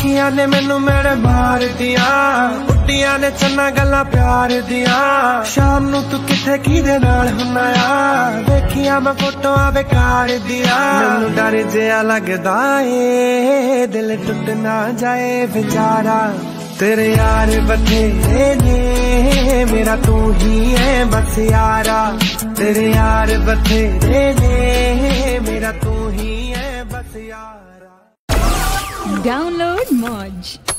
अखियां ने मैनू मेरे मार दिया, उड्डियां ने चन्ना गल्लां प्यार दिया। शाम नू तू किथे किदे नाल हुन्ना आ, देखिया मैं फोटोआं बेकार दिया। मैनू डर जिहा लगदा ए दिल टुट ना जाए बेचारा, तेरे यार बथेरे ने मेरा तू ही है बस यारा। तेरे यार बथेरे ने मेरा तू ही है बस यारा। Download Moj.